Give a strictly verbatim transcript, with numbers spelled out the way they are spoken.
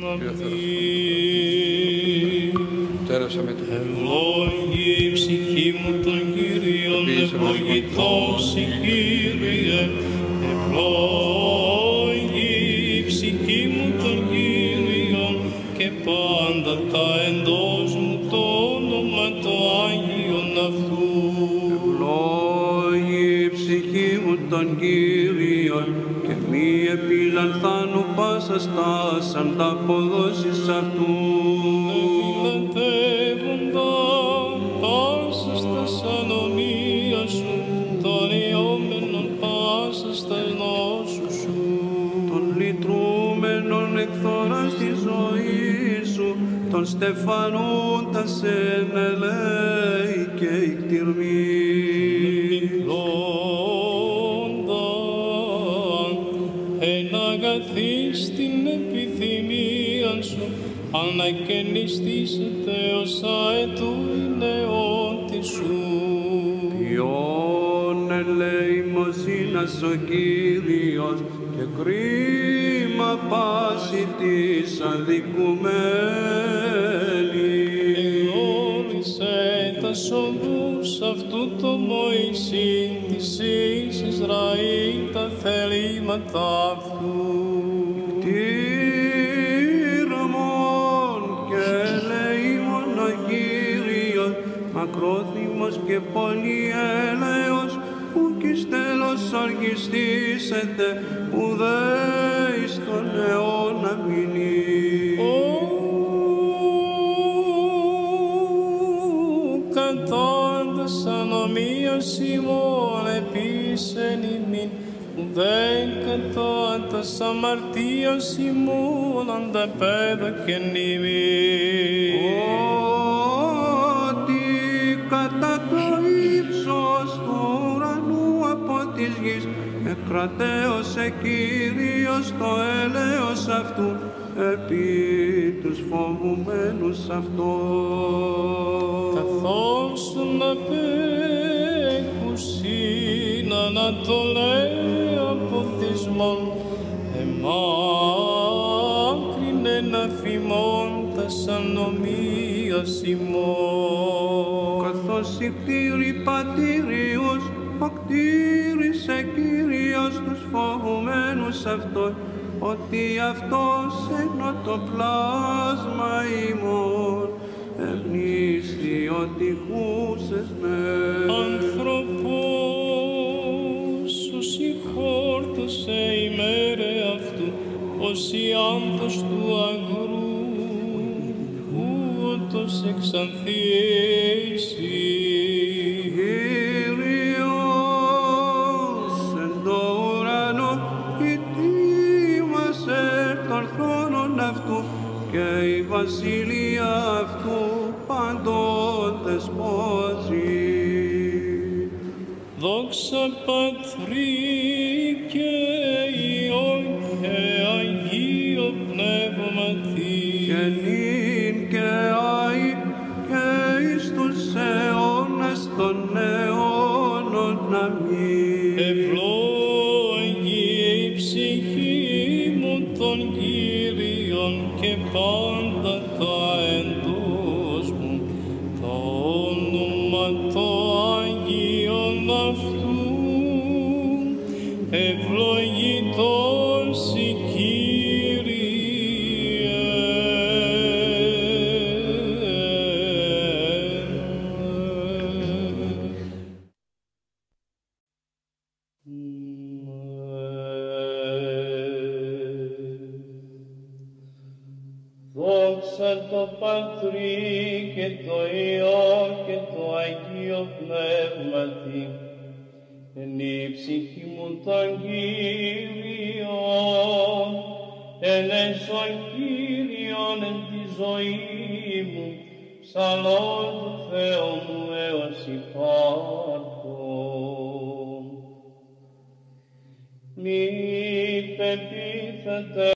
Ευλόγη η ψυχή μου τον Κύριον, ευλογητός η Κύριε. Ευλόγη η ψυχή μου τον Κύριον και πάντα τα εντός μου το όνομα το Άγιον αυτού. Ευλόγη η ψυχή μου τον Κύριον και μη επιλανθάνω πάσα στάσαν τα αποδόσεις αυτού. Εφυλατεύοντα πάσα στα σανομία σου, των ιόμενων πάσα στα νόσου σου. Των λυτρούμενων εκθοράς τη ζωή σου, των στεφανούντα σε ελέη και ικτυρμή. Εναγαθείς την επιθυμία σου, ανακαινιστήσετε ως αετού νεότη σου. Ποιον ελεημοσύνας ο Κύριος και κρίμα πάση της αδικουμένη. Εγνώρισε τα σοβούς αυτού το Μωυσή της εις Ισραήλ τα θελήματα αυτού. Κτήραμον και ελεήμον ο Κύριος, μακρόθυμος και πολυέλεος, ουκ εις τέλος οργιστήσετε, ουδέ εις τον αιώνα μείνει. Κατάντας ανομίας ημών επίσεν ημίν, ουδέν κατάντας αμαρτίας ημών ανταπέδωκεν ημίν. Ότι κατά το ύψος του ουρανού από της γης εκρατέωσε Κύριος το έλεος αυτού επί τους φοβουμένους αυτός. Καθώς να πέκουσιν ανατολέ από θυσμόν, εμάκρυνεν αφημών τας ανομίας ημών. Καθώς οι κτήροι πατήριους, ο κτήρισε Κύριος τους φοβουμένους αυτός, ότι αυτός ενώ το πλάσμα ημών ευνίσθη ότι χούσες με. Ανθρωπός, ως η χόρτωσε ημέρε αυτού, ως η άνθος του αγρού, ούτως εξανθίσει. Κύριος εν το ουρανό ητήμασε των θρόνων αυτού και η βασιλεία αυτού παντών δεσπόζει. Δόξα Πατρί και Υιό και Αγίο Πνεύματι, Και νυν και αεί και εις τους αιώνας των αιώνων αμήν. ευλόγη η ψυχή μου των Κύριων και πάντα τα εντός μου το όνομα το Άγιον αυτού. Ευλογητός η Δόξα το Πατρί και το Υιό και το Αγίο Πνεύματι, εν η ψυχή μου των Κύριων, ελέησον Κύριον εν τη ζωή μου, ψαλών του Θεού μου έως υπάρχω. Μη πεπίθετε